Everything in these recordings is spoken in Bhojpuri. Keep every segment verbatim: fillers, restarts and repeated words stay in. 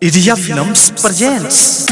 Iria Films presents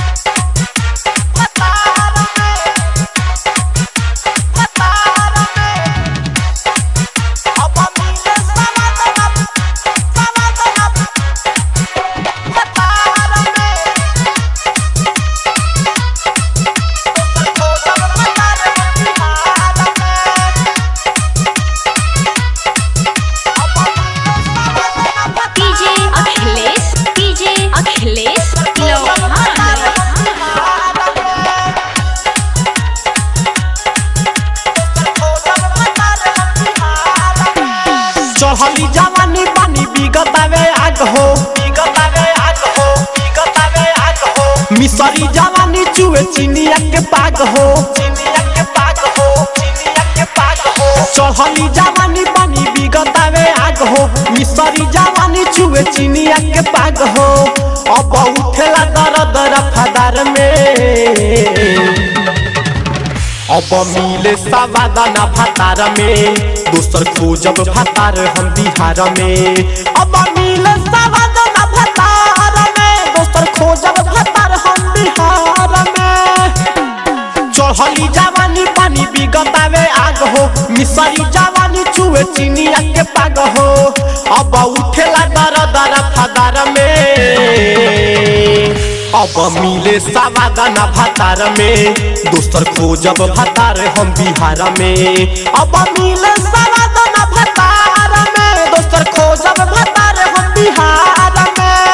चढ़ली जवानी पानी बिगतावे आग हो बिगतावे आग हो बिगतावे आग हो मिसरी जवानी चुए चिनिया के पाग हो चिनिया के पाग हो चिनिया के पाग हो चढ़ली जवानी पानी बिगतावे आग हो मिसरी जवानी चुए चिनिया के पाग हो अब उठेला दर्द रफादार में अब मिले सवादाना भातार में दोसर खोजब भातार हम बिहार में अब मिले सवादाना भातार में दोसर खोजब भातार हम बिहार में चढ़ली जवानी पानी बिगतावे आग हो मिसरी जवानी चुए चिनिया के पाग हो अब उठेला दर्द रफादार में अब मिले सवादाना भातार में दोसर खोजब भातार हम बिहार में अब मिले सवादाना भातार में दोसर खोजब भातार हम बिहार में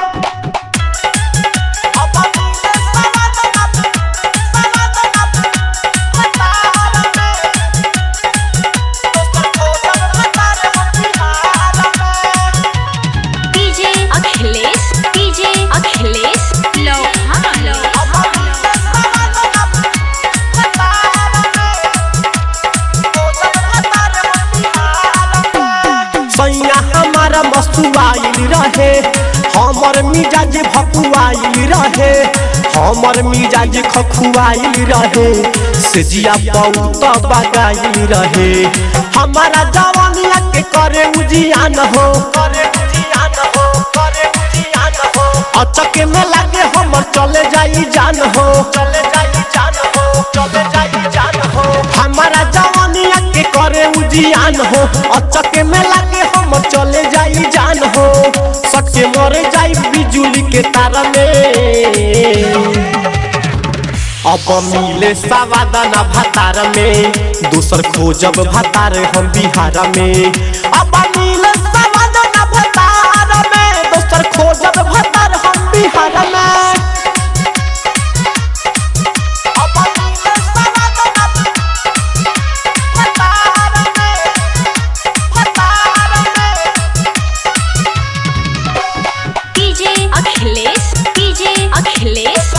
अब मिले सवादाना सवादाना भातार में दोसर खोजब भातार हम बिहार में डीजे अखिलेश डीजे अखिलेश हमारा मस्तुआइल रहे हमर मिजाज भकुआइल रहे हमर मिजाज खखुआइल रहे सेजिया बहुत बगाइल रहे हमारा जवानिया के करे उजियान हो करे उजियान हो करे उजियान हो अचके में लागे हमर चले जाई जान हो चले जाई जान हो चले जाई जान हो हमारा जवानिया के करे उजियान हो अचके में लागे हमर चले जाई जान हो सके मरे जाई बिजुली के तार में अब मिले सवादाना भातार में दोसर खोजब भातार हम बिहार में अब मिले सवादाना भातार में दोसर खोजब भातार हम बिहार में अब मिले सवादाना भातार में भातार में डीजे अखिलेश डीजे अखिलेश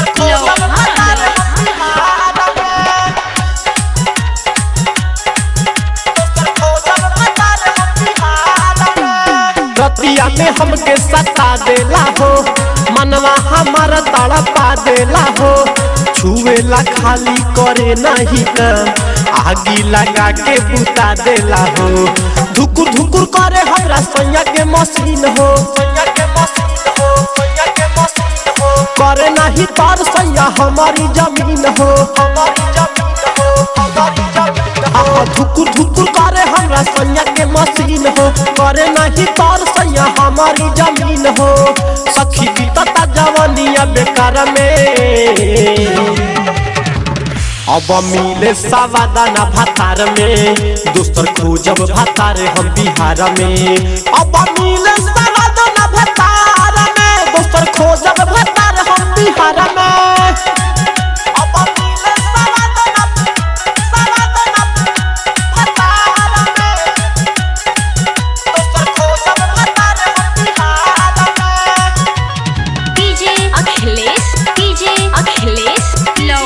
रतिया में हमके सता देला हो मनवा हमारा तड़पा देला हो छुएला खाली करे नहीं काम आगी लगा के बुता देला हो धुकुर धुकुर करे हमरा सैया के मशीन हो सैया के मशीन हो सैया के मशीन हो करे नहीं तार सैया हमारी जमीन हो हमारी जमीन हो हमारी जमीन हो धुकुर धुकुर करे हमरा सैया के मशीन हो करे नहीं तार सैया हमारी जमीन हो सखी बीतता जवानिया बेकार में अब मिले सवादाना भातार में दोसर खोजब भातार हम बिहार में अब मिले सवादाना भातार में दोसर खोजब भातार हम बिहार में अब मिले सवादाना सवादाना भातार में दोसर खोजब भातार हम बिहार में डीजे अखिलेश डीजे अखिलेश लो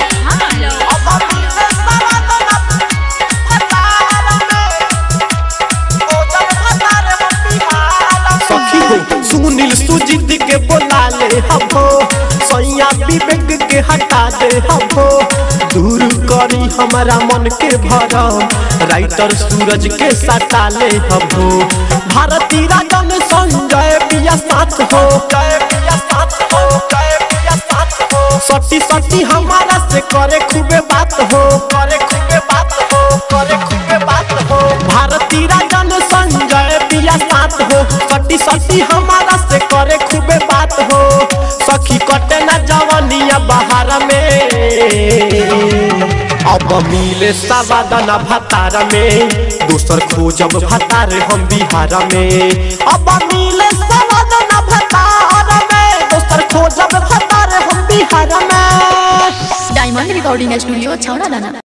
सुनील सुजीत के बोला ले हबो सैया विवेक के हटा दे हबो दूर करी हमारा मन के भरम राइटर सूरज के सटा ले हबो भारती राजन संजय पिया साथ हो जय पिया साथ हो सटी सटी हमारा से करे खूबे बात हो करे खूबे बात हो करे खूबे बात हो भारती राजन संजय पिया साथ हो सटी सटी हमारा से करे खूबे बात हो सखी कटे ना जवानिया बहार में अब मिले सावधाना भतार में दोसर खोजब भतार हम बिहार में अब मिले सावधाना भतार में दोसर खोजब भतार हम बिहार में डायमंड रिकॉर्डिंग स्टूडियो छौड़ा दाना।